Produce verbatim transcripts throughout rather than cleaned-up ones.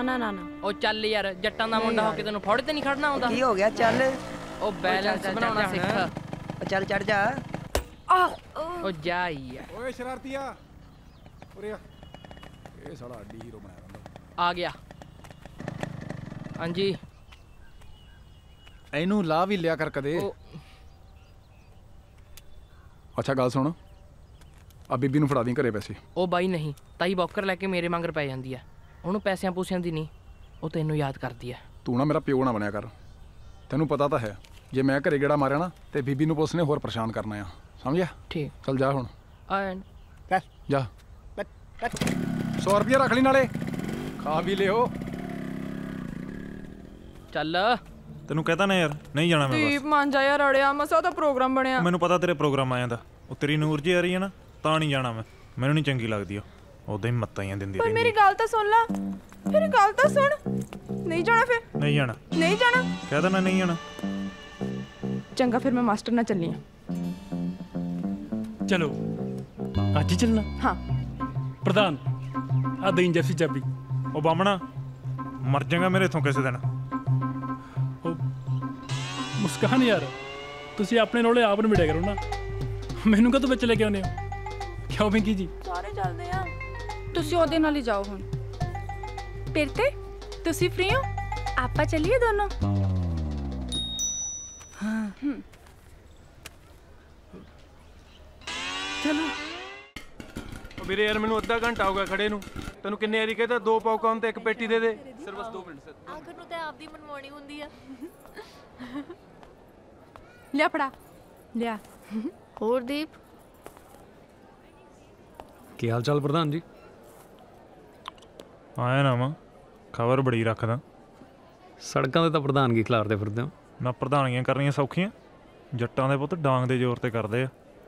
ना ना ना ओ चल यार जट्टां दा मुंडा हो के तैनूं फौड़े ते नहीं खड़ना आउंदा की हो गया चल ओ बैलेंस बनाउणा सिख चल चढ़ जा ओ जा यार ओए शरारतिया उरे आ ए साला अड्डी हीरो बनाया रंदा आ गया हां जी ਇਹਨੂੰ ਲਾ ਵੀ ਲਿਆ ਕਰ ਕਦੇ ਅੱਛਾ ਗੱਲ ਸੁਣ ਆ ਬੀਬੀ ਨੂੰ ਫੜਾ ਦੀ ਘਰੇ ਪੈਸੇ ਉਹ ਬਾਈ ਨਹੀਂ ਤਾਈ ਬੌਕਰ ਲੈ ਕੇ ਮੇਰੇ ਮੰਗਰ ਪੈ ਜਾਂਦੀ ਆ ਉਹਨੂੰ ਪੈਸਿਆਂ ਪੂਸਿਆਂ ਦੀ ਨਹੀਂ ਉਹ ਤੈਨੂੰ ਯਾਦ ਕਰਦੀ ਆ ਤੂੰ ਨਾ ਮੇਰਾ ਪਿਓ ਨਾ ਬਣਿਆ ਕਰ ਤੈਨੂੰ ਪਤਾ ਤਾਂ ਹੈ ਜੇ ਮੈਂ ਘਰੇ ਗੇੜਾ ਮਾਰਿਆ ਨਾ ਤੇ ਬੀਬੀ ਨੂੰ ਪੁਲਿਸ ਨੇ ਹੋਰ ਪਰੇਸ਼ਾਨ ਕਰਨਾ ਆ ਸਮਝਿਆ ਠੀਕ ਚੱਲ ਜਾ ਹੁਣ ਐਂਡ ਜਾ ਸੌ ਰੁਪਏ ਰੱਖ ਲਈ ਨਾਲੇ ਖਾ ਵੀ ਲਿਓ ਚੱਲ ਤੈਨੂੰ ਕਹਤਾ ਨਾ ਯਾਰ ਨਹੀਂ ਜਾਣਾ ਮੈਂ ਬਸ ਦੀਪ ਮੰਨ ਜਾ ਯਾਰ ਅੜਿਆ ਮਸਾ ਤਾਂ ਪ੍ਰੋਗਰਾਮ ਬਣਿਆ ਮੈਨੂੰ ਪਤਾ ਤੇਰੇ ਪ੍ਰੋਗਰਾਮ ਆਇਆ ਦਾ ਉਹ ਤੇਰੀ ਨੂਰ ਜੀ ਆ ਰਹੀ ਹੈ ਨਾ ਤਾਂ ਨਹੀਂ ਜਾਣਾ ਮੈਂ ਮੈਨੂੰ ਨਹੀਂ ਚੰਗੀ ਲੱਗਦੀ ਉਹ ਉਦਾਂ ਹੀ ਮੱਤਾਂ ਹੀ ਦਿੰਦੀ ਪਰ ਰਹਿੰਦੀ ਮੇਰੀ ਗੱਲ ਤਾਂ ਸੁਣ ਲੈ ਮੇਰੀ ਗੱਲ ਤਾਂ ਸੁਣ ਨਹੀਂ ਜਾਣਾ ਫਿਰ ਨਹੀਂ ਜਾਣਾ ਨਹੀਂ ਜਾਣਾ ਕਹਿ ਦੇਣਾ ਨਹੀਂ ਜਾਣਾ ਚੰਗਾ ਫਿਰ ਮੈਂ ਮਾਸਟਰ ਨਾਲ ਚੱਲੀ ਆ ਚਲੋ ਅੱਜ ਹੀ ਚੱਲਣਾ ਹਾਂ ਪ੍ਰਧਾਨ ਆ ਦੇਂ ਜੈਸੀ ਚਾਬੀ ਉਹ ਬਾਮਣਾ ਮਰ ਜਾਏਗਾ ਮੇਰੇ ਇਥੋਂ ਕਿਸੇ ਦਿਨ ਮੁਸਕਾਨ ਯਾਰ ਤੁਸੀਂ ਆਪਣੇ ਰੋਲੇ ਆਪ ਨਿਬੜਿਆ ਕਰੋ ਨਾ ਮੈਨੂੰ ਕਦੋਂ ਵਿੱਚ ਲੈ ਕੇ ਆਉਂਦੇ ਹੋ ਕਿਉਂ ਪਿੰਕੀ ਜੀ ਸਾਰੇ ਚੱਲਦੇ ਆ ਤੁਸੀਂ ਉਹਦੇ ਨਾਲ ਹੀ ਜਾਓ ਹੁਣ ਫਿਰ ਤੇ ਤੁਸੀਂ ਫ੍ਰੀ ਹੋ ਆਪਾਂ ਚੱਲੀਏ ਦੋਨੋਂ ਹਾਂ ਚਲੋ ਉਹ ਵੀਰੇ ਯਾਰ ਮੈਨੂੰ ਅੱਧਾ ਘੰਟਾ ਹੋ ਗਿਆ ਖੜੇ ਨੂੰ ਤੈਨੂੰ ਕਿੰਨੇ ਵਾਰੀ ਕਹਿੰਦਾ ਦੋ ਪੌਪਕਾਰਨ ਤੇ ਇੱਕ ਪੇਟੀ ਦੇ ਦੇ ਸਿਰ ਬਸ ਦੋ ਮਿੰਟ ਸਰ ਆਖਰ ਨੂੰ ਤਾਂ ਆਪਦੀ ਮਨਵਾਉਣੀ ਹੁੰਦੀ ਆ ਲਿਆ ਫੜਾ ਲਿਆ ਹੋਰ ਦੀਪ ਕੀ ਹਾਲ ਚਾਲ ਪ੍ਰਧਾਨ ਜੀ ਆਇਆ ਨਾ ਵਾ ਖਬਰ ਬੜੀ ਰੱਖਦਾ ਸੜਕਾਂ 'ਤੇ ਤਾਂ ਪ੍ਰਧਾਨਗੀ ਖਿਲਾਰਦੇ ਫਿਰਦੇ ਹੋ ਨਾ ਪ੍ਰਧਾਨੀਆਂ ਕਰਨੀਆਂ ਸੌਖੀਆਂ ਜੱਟਾਂ ਦੇ ਪੁੱਤ ਡਾਂਗ ਦੇ ਜ਼ੋਰ ਤੇ ਕਰਦੇ ਆ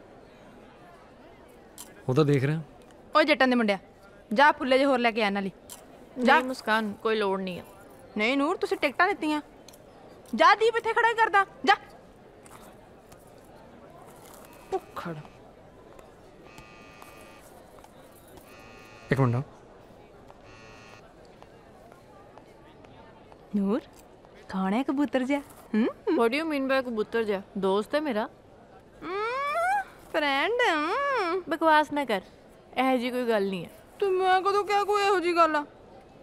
ਉਹ ਤਾਂ ਦੇਖ ਰਿਹਾ ਓਏ ਜੱਟਾਂ ਦੇ ਮੁੰਡਿਆ ਜਾ ਫੁੱਲੇ ਜੇ ਹੋਰ ਲੈ ਕੇ ਆ ਨਾਲੀ ਜਾ ਮੁਸਕਾਨ ਕੋਈ ਲੋੜ ਨਹੀਂ ਆ ਨਹੀਂ ਨੂਰ ਤੁਸੀਂ ਟਿਕਟਾਂ ਦਿੱਤੀਆਂ ਜਾ ਦੀਪ ਇੱਥੇ ਖੜਾ ਕਰਦਾ ਜਾ ਭੁੱਖੜ ਇੱਕ ਮਿੰਟ ਨੂਰ ਕੌਣ ਹੈ ਕਬੂਤਰ ਜਿਹਾ ਹੂੰ ਵਾਟ ਡੂ ਯੂ ਮੀਨ ਬਾਈ ਕਬੂਤਰ ਜਿਹਾ ਦੋਸਤ ਹੈ ਮੇਰਾ ਫਰੈਂਡ ਬਕਵਾਸ ਨਾ ਕਰ ਇਹੋ ਜੀ ਕੋਈ ਗੱਲ ਨਹੀਂ ਹੈ ਤੂੰ ਮੈਂ ਕਦੋਂ ਕਿਹਾ ਕੋਈ ਇਹੋ ਜੀ ਗੱਲ ਆ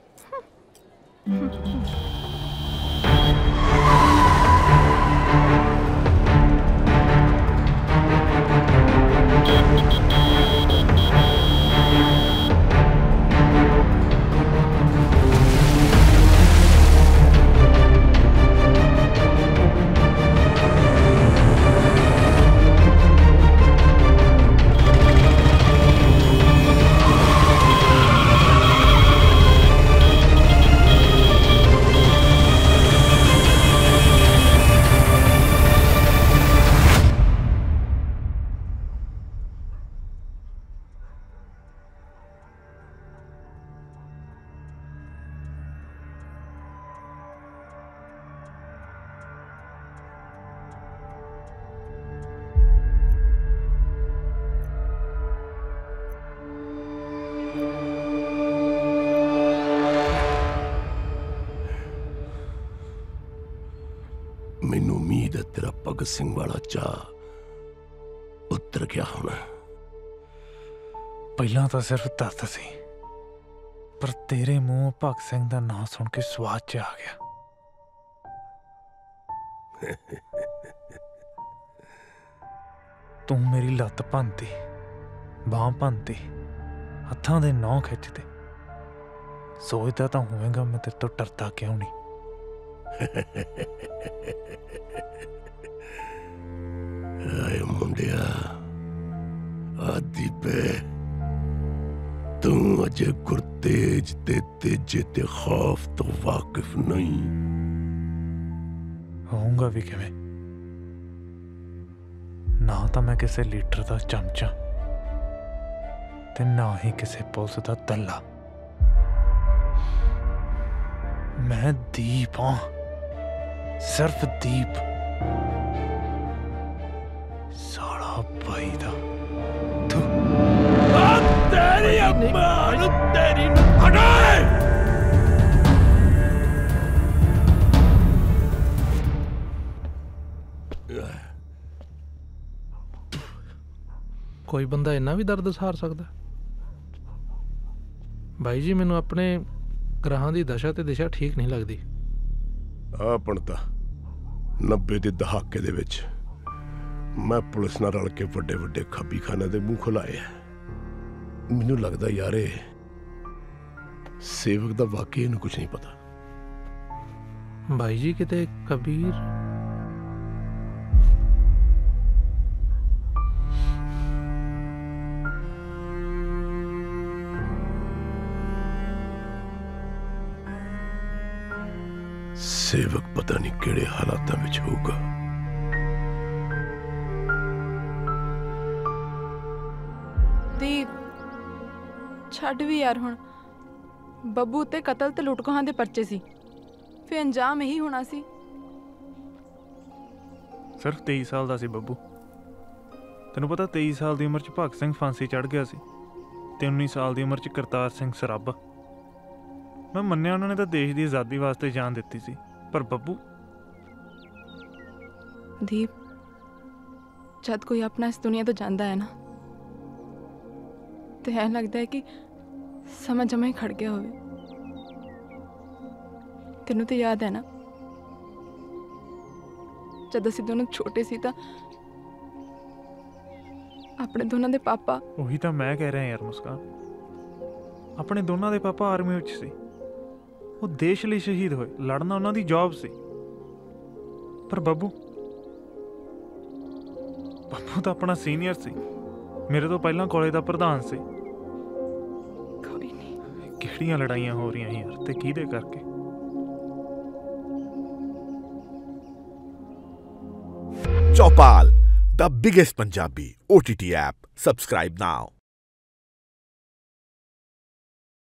ਮੈਨੂੰ ਉਮੀਦ ਹੈ ਤੇਰਾ ਭਗਤ ਸਿੰਘ ਵਾਲਾ ਚਾਹ ਉਤਰ ਗਿਆ ਹੋਣਾ ਪਹਿਲਾਂ ਤਾਂ ਸਿਰਫ ਦਰਦ ਸੀ ਪਰ ਤੇਰੇ ਮੂੰਹ ਭਗਤ ਸਿੰਘ ਦਾ ਨਾਂ ਸੁਣ ਕੇ ਸਵਾਦ ਚ ਆ ਗਿਆ ਤੂੰ ਮੇਰੀ ਲੱਤ ਭੰਨਤੀ ਬਾਂਹ ਭੰਨਤੀ ਹੱਥਾਂ ਦੇ ਨੌਂ ਖਿੱਚਦੇ ਸੋਚਦਾ ਤਾਂ ਹੋਵੇਗਾ ਮੈਂ ਤੇਰੇ ਤੋਂ ਡਰਦਾ ਕਿਉਂ ਨਹੀਂ ਆਏ ਮੁੰਡਿਆ ਆਦੀ ਪੇ ਤੂੰ ਅਜੇ ਗੁਰਤੇਜ ਤੇ ਤੇਜੇ ਤੇ ਖੌਫ ਤੋਂ ਵਾਕਿਫ ਨਹੀਂ ਹੋਊਂਗਾ ਵੀ ਕਿਵੇਂ ਨਾ ਤਾਂ ਮੈਂ ਕਿਸੇ ਲੀਡਰ ਦਾ ਚਮਚਾ ਤੇ ਨਾ ਹੀ ਕਿਸੇ ਪੁਲਿਸ ਦਾ ਦੱਲਾ ਮੈਂ ਦੀਪ ਹਾਂ ਸਿਰਫ ਦੀਪ ਸਾਲਾ ਭਾਈ ਦਾ ਤੂੰ ਆ ਤੇਰੀ ਅੰਮਾ ਨੂੰ ਤੇਰੀ ਨੂੰ ਹਟਾਏ ਕੋਈ ਬੰਦਾ ਇੰਨਾ ਵੀ ਦਰਦ ਸਹਾਰ ਸਕਦਾ? ਬਾਈ ਜੀ ਮੈਨੂੰ ਆਪਣੇ ਗ੍ਰਹਾਂ ਦੀ ਦਸ਼ਾ ਤੇ ਦਿਸ਼ਾ ਠੀਕ ਨਹੀਂ ਲੱਗਦੀ। ਆਪਣ ਤਾਂ ਨੱਬੇ ਦੇ ਦਹਾਕੇ ਦੇ ਵਿੱਚ ਮੈਂ ਪੁਲਿਸ ਨਾਲ ਰਲ ਕੇ ਵੱਡੇ ਵੱਡੇ ਖੱਬੀ ਖਾਨੇ ਦੇ ਮੂੰਹ ਖੁਲਾਏ ਆ। ਮੈਨੂੰ ਲੱਗਦਾ ਯਾਰ ਇਹ ਸੇਵਕ ਦਾ ਵਾਕਈ ਇਹਨੂੰ ਕੁਝ ਨਹੀਂ ਪਤਾ। ਬਾਈ ਜੀ ਕਿਤੇ ਕਬੀਰ ਸੇਵਕ ਪਤਾ ਨਹੀਂ ਕਿਹੜੇ ਹਾਲਾਤਾਂ ਵਿੱਚ ਹੋਊਗਾ। ਦੀਪ ਛੱਡ ਵੀ ਯਾਰ, ਹੁਣ ਬੱਬੂ ਉੱਤੇ ਕਤਲ ਤੇ ਲੁੱਟਖੋਹਾਂ ਦੇ ਪਰਚੇ ਸੀ, ਫਿਰ ਅੰਜਾਮ ਇਹੀ ਹੋਣਾ ਸੀ। ਸਿਰਫ ਤੇਈ ਸਾਲ ਦਾ ਸੀ ਬੱਬੂ। ਤੈਨੂੰ ਪਤਾ ਤੇਈ ਸਾਲ ਦੀ ਉਮਰ 'ਚ ਭਗਤ ਸਿੰਘ ਫਾਂਸੀ ਚੜ੍ਹ ਗਿਆ ਸੀ ਤੇ ਉੱਨੀ ਸਾਲ ਦੀ ਉਮਰ 'ਚ ਕਰਤਾਰ ਸਿੰਘ ਸਰਾਭਾ। ਮੈਂ ਮੰਨਿਆ ਉਹਨਾਂ ਨੇ ਤਾਂ ਦੇਸ਼ ਦੀ ਆਜ਼ਾਦੀ ਵਾਸਤੇ ਜਾਨ ਦਿੱਤੀ ਸੀ, ਪਰ ਬੱਬੂ ਦੀਪ ਜਦ ਕੋਈ ਆਪਣਾ ਇਸ ਦੁਨੀਆ ਤੋਂ ਜਾਂਦਾ ਹੈ ਨਾ, ਤੇ ਐਂ ਲੱਗਦਾ ਹੈ ਕਿ ਸਮਾਂ ਜਮਾਂ ਹੀ ਖੜ ਗਿਆ ਹੋਵੇ। ਤੈਨੂੰ ਤਾਂ ਯਾਦ ਹੈ ਨਾ, ਜਦ ਅਸੀਂ ਦੋਨੋਂ ਛੋਟੇ ਸੀ ਤਾਂ ਆਪਣੇ ਦੋਨਾਂ ਦੇ ਪਾਪਾ। ਉਹੀ ਤਾਂ ਮੈਂ ਕਹਿ ਰਿਹਾ ਯਾਰ ਮੁਸਕਾਨ, ਆਪਣੇ ਦੋਨਾਂ ਦੇ ਪਾਪਾ ਆਰਮੀ ਵਿੱਚ ਸੀ। ਉਹ ਦੇਸ਼ ਲਈ ਸ਼ਹੀਦ ਹੋਏ, ਲੜਨਾ ਉਹਨਾਂ ਦੀ ਜੌਬ ਸੀ। ਪਰ ਬੱਬੂ ਬੱਬੂ ਤਾਂ ਆਪਣਾ ਸੀਨੀਅਰ ਸੀ, ਮੇਰੇ ਤੋਂ ਪਹਿਲਾਂ ਕਾਲਜ ਦਾ ਪ੍ਰਧਾਨ ਸੀ। ਕੋਈ ਨਹੀਂ, ਕਿਹੜੀਆਂ ਲੜਾਈਆਂ ਹੋ ਰਹੀਆਂ ਯਾਰ, ਤੇ ਕਿਹਦੇ ਕਰਕੇ? Chopal, the biggest Punjabi O T T app. Subscribe now.